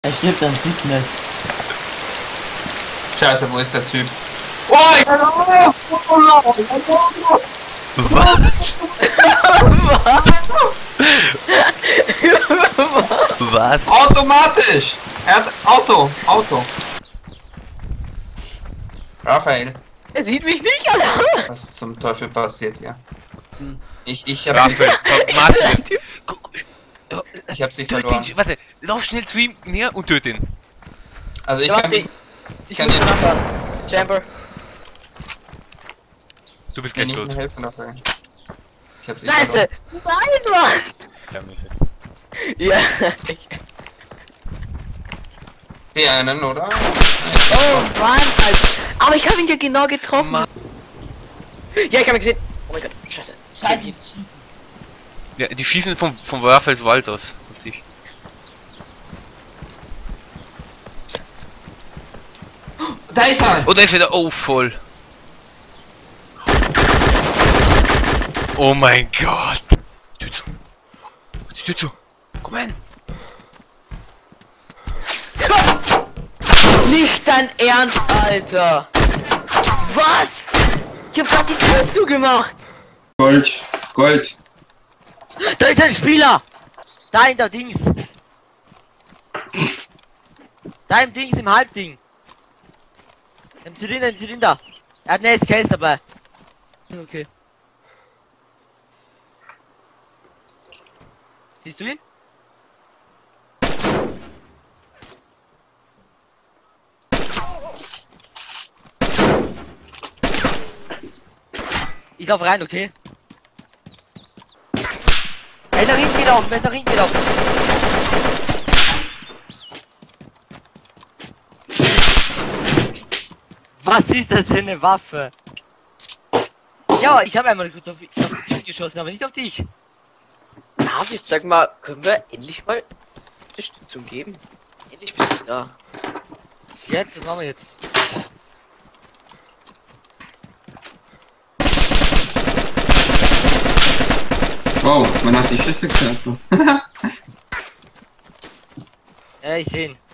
Er stirbt am Sickness. Scheiße, wo ist der Typ? Oh, ich kann Was? Automatisch! Er hat Auto! Raphael, Er sieht mich nicht, Alter! was zum Teufel passiert hier? Ich hab sie, Raphael, komm, Martin. ich hab sie Töte verloren. ihn, warte, lauf schnell zu ihm näher und töte ihn. Also ich Ja, kann, warte, ich kann muss dir nachfahren. Chamber. Du bist dir gleich nicht tot. mehr helfen, Raphael. Ich hab sie Scheiße! Nein, Mann! Ja, mich jetzt. Ja. Die einen, oder? Oh Mann, Alter. Aber ich habe ihn ja genau getroffen. Mann. Ja, ich habe ihn gesehen. Oh mein Gott, scheiße. Scheiße, schießen. Ja, die schießen vom Raphaels Wald aus. Von sich. Da ist er! Oh, da ist wieder. Oh, voll. Oh mein Gott. Tür zu. Komm hin. Nicht dein Ernst, Alter! Was? Ich hab grad die Tür zugemacht! Gold! Da ist ein Spieler! Da in der Dings! Da im Dings, im Halbding! Im Zylinder! Er hat eine SKS dabei! Okay. Siehst du ihn? Ich lauf rein, okay? Wenn da hinten gelaufen! Was ist das für eine Waffe? Ja, ich habe einmal kurz auf den Typ geschossen, aber nicht auf dich. Ja, jetzt sag mal, können wir endlich mal Unterstützung geben? Endlich bist du da. Jetzt, was machen wir jetzt? Wow, man hat die Schüsse gehört so. Ja, ich seh ihn.